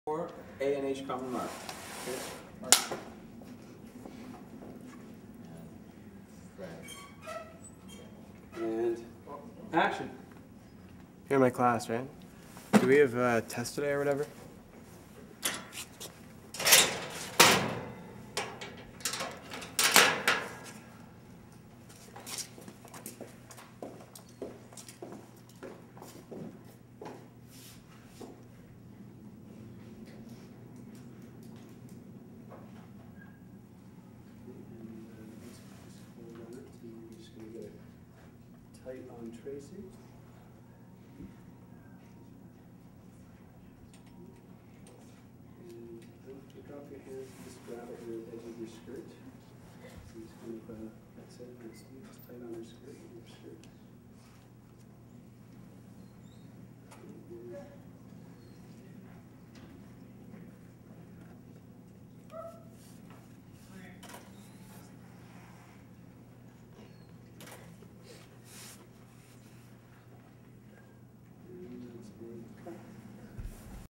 For A and H common mark. And action. You're in my class, right? Do we have a test today or whatever? Tight on Tracy. And don't take off your hands, just grab at your edge of your skirt. So it's kind of, that's it, just tight on her skirt, your skirt.